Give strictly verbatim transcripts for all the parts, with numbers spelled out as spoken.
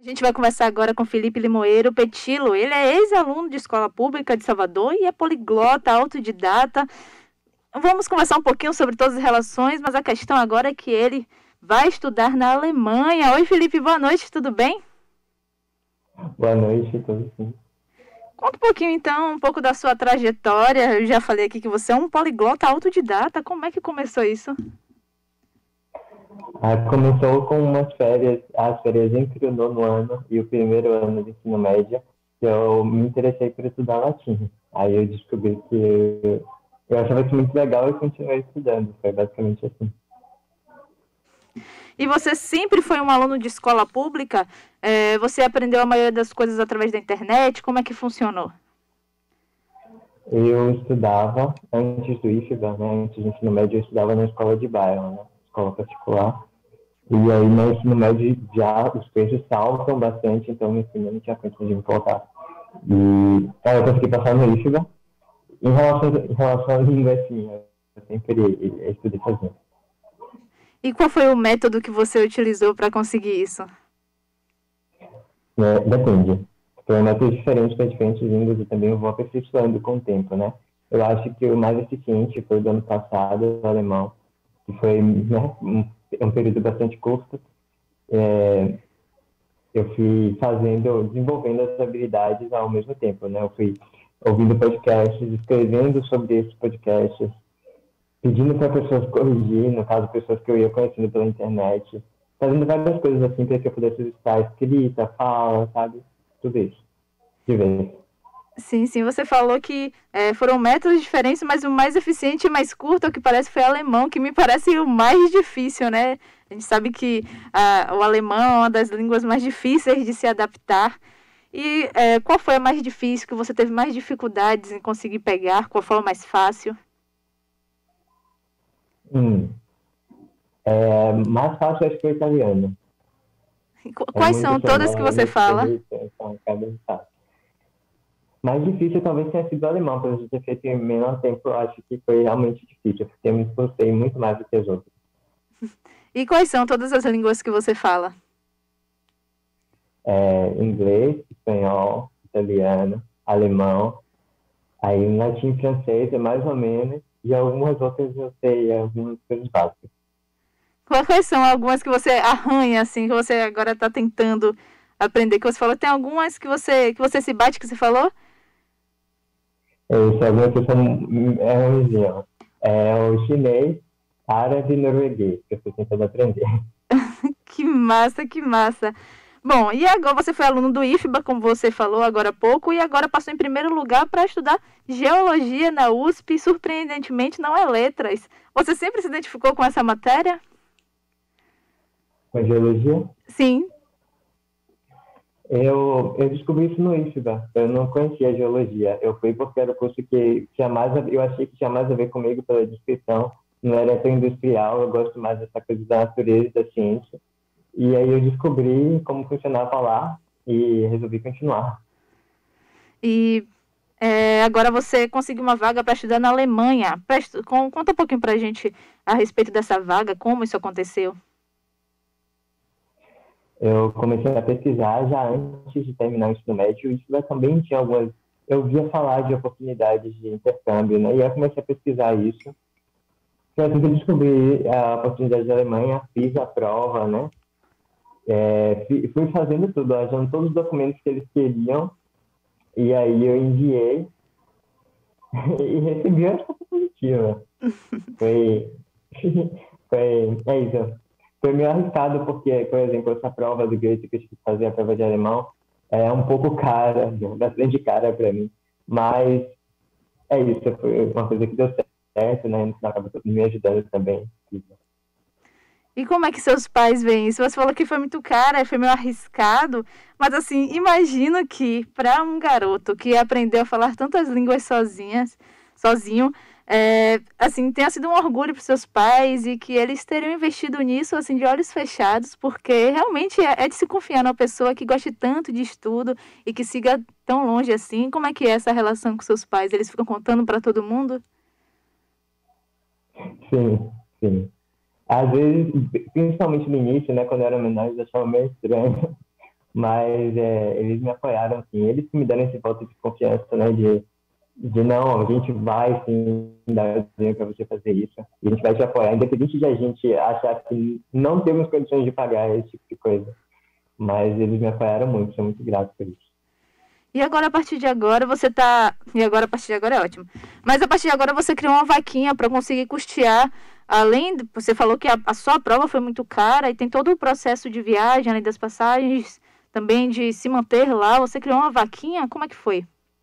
A gente vai conversar agora com Felipe Limoeiro Petilo. Ele é ex-aluno de escola pública de Salvador e é poliglota, autodidata. Vamos conversar um pouquinho sobre todas as relações, mas a questão agora é que ele vai estudar na Alemanha. Oi, Felipe, boa noite, tudo bem? Boa noite, tudo sim. Conta um pouquinho, então, um pouco da sua trajetória. Eu já falei aqui que você é um poliglota autodidata. Como é que começou isso? Ah, começou com umas férias, as férias entre o nono ano e o primeiro ano de ensino médio, que eu me interessei por estudar latim. Aí eu descobri que eu, eu achava isso muito legal e continuei estudando. Foi basicamente assim. E você sempre foi um aluno de escola pública? É, você aprendeu a maioria das coisas através da internet? Como é que funcionou? Eu estudava, antes do I F B A, né, antes do ensino médio, eu estudava na escola de bairro, né, escola particular. E aí no ensino médio já os preços saltam bastante, então no ensino não tinha condição de me colocar. E aí eu consegui passar no I F B A. Em relação, em relação à língua, assim, eu sempre estudei sozinho. E qual foi o método que você utilizou para conseguir isso? É, depende. Foi um método diferente para diferentes línguas e também eu vou aperfeiçoando com o tempo, né? Eu acho que o mais eficiente foi do ano passado, o alemão, que foi, né, um, um período bastante curto. É, eu fui fazendo, desenvolvendo as habilidades ao mesmo tempo, né? Eu fui ouvindo podcasts, escrevendo sobre esses podcasts, pedindo para pessoas corrigir, no caso, pessoas que eu ia conhecendo pela internet, fazendo várias coisas assim para que eu pudesse estar escrita, fala, sabe? Tudo isso, de vez. Sim, sim, você falou que é, foram métodos diferentes, mas o mais eficiente e mais curto, ao que parece, foi o alemão, que me parece o mais difícil, né? A gente sabe que ah, o alemão é uma das línguas mais difíceis de se adaptar. E é, qual foi a mais difícil, que você teve mais dificuldades em conseguir pegar? Qual foi a mais fácil? Hum. É, mais fácil acho que é o italiano. É Quais muito são todas que você sonoro, fala? bonito, então acaba de fácil. Mais difícil talvez tenha sido o alemão, por a gente ter feito em menor tempo, eu acho que foi realmente difícil, porque eu me esforcei muito mais do que os outros. E quais são todas as línguas que você fala? É, inglês, espanhol, italiano, alemão, aí em latim, francês é mais ou menos, e algumas outras eu sei, algumas coisas básicas. Quais são algumas que você arranha, assim, que você agora está tentando aprender? Que você falou, tem algumas que você, que você se bate, que você falou? Isso, algumas que são, é um idioma. É o chinês, árabe e norueguês, que eu estou tentando aprender. Que massa, que massa. Bom, e agora você foi aluno do I F B A, como você falou agora há pouco, e agora passou em primeiro lugar para estudar geologia na U S P, e surpreendentemente não é letras. Você sempre se identificou com essa matéria? Com geologia, Sim. eu, eu descobri isso no I F B A. Eu não conhecia geologia. Eu fui porque era o curso que tinha mais a, eu achei que tinha mais a ver comigo pela descrição. Não era tão industrial, eu gosto mais dessa coisa da natureza e da ciência. E aí eu descobri como funcionava lá e resolvi continuar. E é, agora você conseguiu uma vaga para estudar na Alemanha. Presta, com, conta um pouquinho para a gente a respeito dessa vaga, como isso aconteceu. Eu comecei a pesquisar já antes de terminar o ensino médio. Isso também tinha algumas. Eu via falar de oportunidades de intercâmbio, né? E eu comecei a pesquisar isso. Foi assim que eu descobri a oportunidade da Alemanha, fiz a prova, né? É, fui fazendo tudo, achando todos os documentos que eles queriam, e aí eu enviei e recebi a resposta positiva. Foi, foi, é isso. Foi meio arriscado porque, por exemplo, essa prova do Goethe que eu tive que fazer, a prova de alemão, é um pouco cara, bastante cara para mim. Mas é isso, foi uma coisa que deu certo, né? No final acaba me ajudando também. E como é que seus pais veem isso? Você falou que foi muito cara, foi meio arriscado, mas assim, imagino que para um garoto que aprendeu a falar tantas línguas sozinhas, sozinho, é, assim, tenha sido um orgulho para seus pais e que eles teriam investido nisso assim de olhos fechados, porque realmente é, é de se confiar numa pessoa que goste tanto de estudo e que siga tão longe assim. Como é que é essa relação com seus pais? Eles ficam contando para todo mundo? Sim, sim. Às vezes, principalmente no início, né, quando eu era menor, eu achava meio estranho. Mas é, eles me apoiaram, assim, eles que me deram esse voto de confiança, né, de, de não, a gente vai, sim, dar dinheiro para você fazer isso, e a gente vai te apoiar, independente de a gente achar que não temos condições de pagar esse tipo de coisa. Mas eles me apoiaram muito, sou muito grato por isso. E agora, a partir de agora, você tá... E agora, a partir de agora é ótimo. Mas a partir de agora, você criou uma vaquinha para conseguir custear, além... De... Você falou que a, a sua prova foi muito cara e tem todo o processo de viagem, além das passagens, também de se manter lá. Você criou uma vaquinha? Como é que foi?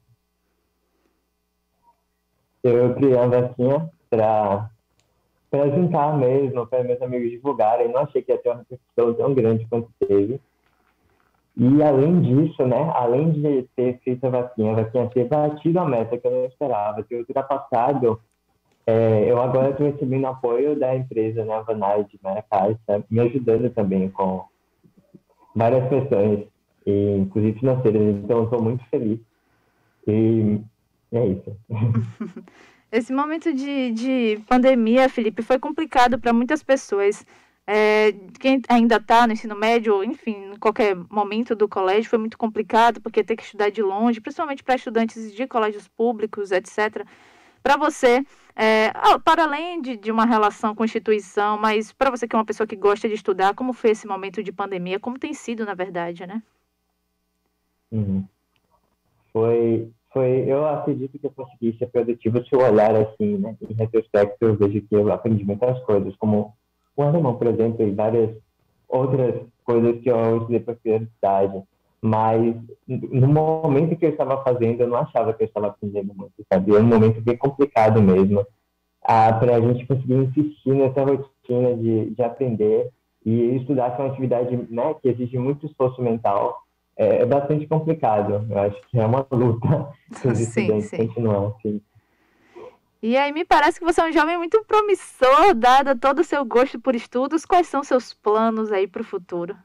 Eu criei uma vaquinha para para juntar mesmo, para meus amigos divulgarem. Não achei que ia ter uma repercussão tão grande quanto teve. E além disso, né, além de ter feito a vaquinha, a vaquinha ter batido a meta que eu não esperava, ter ultrapassado, é, eu agora estou recebendo apoio da empresa, né, a Vanai de Maracás, tá me ajudando também com várias questões, e, inclusive financeiras, então eu estou muito feliz. E é isso. Esse momento de, de pandemia, Felipe, foi complicado para muitas pessoas. É, quem ainda está no ensino médio, enfim, em qualquer momento do colégio, foi muito complicado, porque ter que estudar de longe, principalmente para estudantes de colégios públicos, etcétera. Para você, é, para além de, de uma relação com instituição, mas para você que é uma pessoa que gosta de estudar, como foi esse momento de pandemia? Como tem sido, na verdade, né? Uhum. Foi, foi, eu acredito que eu consegui ser produtivo se eu olhar assim, né? Em retrospecto, eu vejo que eu aprendi muitas coisas, como o alemão, por exemplo, e várias outras coisas que eu estudei para universidade. Mas no momento que eu estava fazendo, eu não achava que eu estava aprendendo muito, sabe? É um momento bem complicado mesmo, ah, para a gente conseguir insistir nessa rotina de, de aprender e estudar, que é uma atividade, né, que exige muito esforço mental. É, é bastante complicado. Eu acho que é uma luta que os Sim, estudantes sim. continuam assim. E aí me parece que você é um jovem muito promissor, dado todo o seu gosto por estudos. Quais são seus planos aí para o futuro?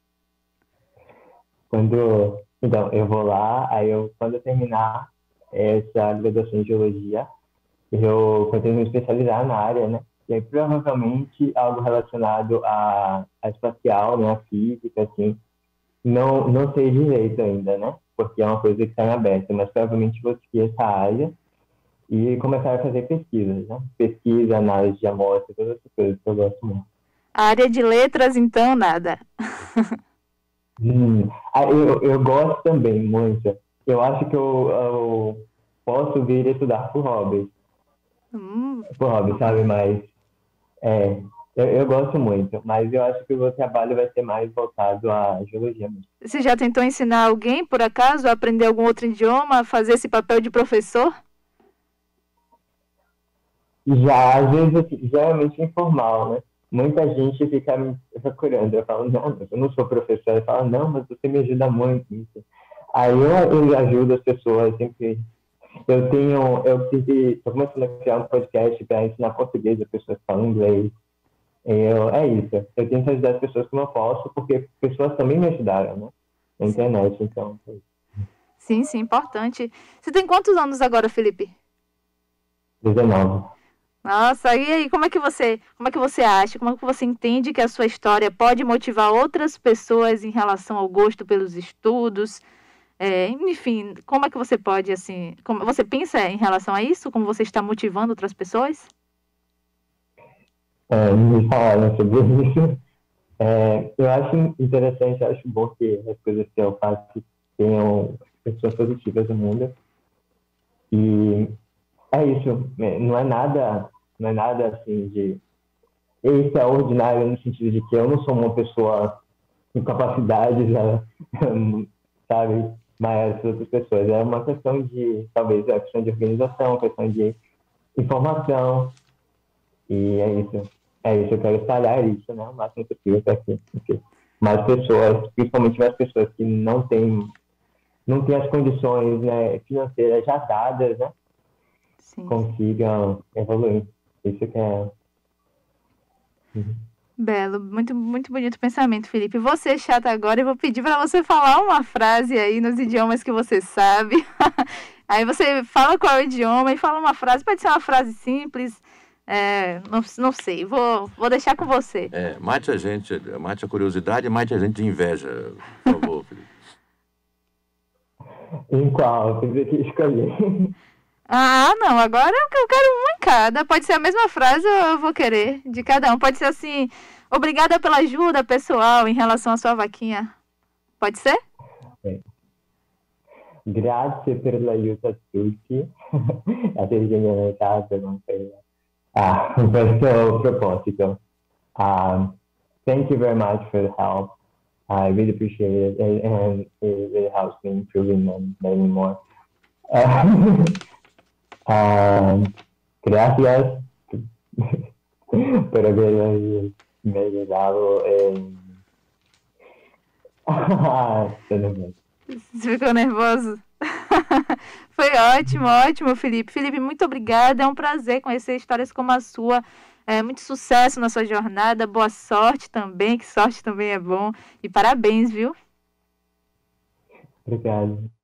Quando, então, eu vou lá, aí eu, quando eu terminar essa graduação em geologia, eu pretendo me especializar na área, né? E aí, provavelmente, algo relacionado à, à espacial, né? À física, assim. Não, não sei direito ainda, né? Porque é uma coisa que está em aberto, mas provavelmente vou seguir essa área e começar a fazer pesquisas, né? Pesquisa, análise de amostras, todas essas coisas que eu gosto muito. A área de letras, então, nada. Hum. Ah, eu, eu gosto também muito. Eu acho que eu, eu posso vir estudar por hobby, Hum. por hobby, sabe? Mas é, eu, eu gosto muito, mas eu acho que o meu trabalho vai ser mais voltado à geologia mesmo. Você já tentou ensinar alguém, por acaso, a aprender algum outro idioma, a fazer esse papel de professor? Já, às vezes, assim, geralmente informal, né? Muita gente fica me procurando. Eu falo, não, eu não sou professor. Eu falo, não, mas você me ajuda muito nisso. Aí eu, eu ajudo as pessoas sempre. Eu tenho, eu sempre, estou começando a criar um podcast para ensinar português a pessoas que falam inglês. Eu, é isso. Eu tento ajudar as pessoas como eu posso, porque pessoas também me ajudaram, né? Na internet, então. Sim, sim, importante. Você tem quantos anos agora, Felipe? dezenove. Nossa, e aí, como é que você, como é que você acha, como é que você entende que a sua história pode motivar outras pessoas em relação ao gosto pelos estudos? É, enfim, como é que você pode, assim, como você pensa em relação a isso? Como você está motivando outras pessoas? É, me falaram sobre isso. É, eu acho interessante, eu acho bom que as coisas que eu faço tenham pessoas positivas no mundo. E é isso, não é nada, não é nada assim de extraordinário no sentido de que eu não sou uma pessoa com capacidades, sabe, maiores que outras pessoas. É uma questão de, talvez, é uma questão de organização, questão de informação. E é isso. É isso, eu quero espalhar isso, né, o máximo possível para que okay. mais pessoas, principalmente mais pessoas que não têm, não têm as condições, né, financeiras já dadas, né, Sim. consigam evoluir. Isso que é... Uhum. Belo, muito, muito bonito o pensamento, Felipe. Você é chato agora, eu vou pedir para você falar uma frase aí nos idiomas que você sabe. Aí você fala qual é o idioma e fala uma frase, pode ser uma frase simples, É, não, não sei, vou, vou deixar com você. É, mate a gente, mate a curiosidade e mate a gente de inveja, por favor, Felipe. Em qual? Tem que escolher. Ah, não, agora eu quero um em cada. Pode ser a mesma frase ou eu vou querer de cada um. Pode ser assim, obrigada pela ajuda pessoal em relação à sua vaquinha. Pode ser? Okay. Grazie per l'aiuto a tutti. A te in casa non per ah, questo proposito. Um, thank you very much for the help. I really appreciate it, and, and it really helps me improving and learning more. Uh, um, gracias por haber me ayudado en... Você ficou nervoso? Foi ótimo, ótimo, Felipe. Felipe, muito obrigada. É um prazer conhecer histórias como a sua. É, muito sucesso na sua jornada. Boa sorte também, que sorte também é bom. E parabéns, viu? Obrigado.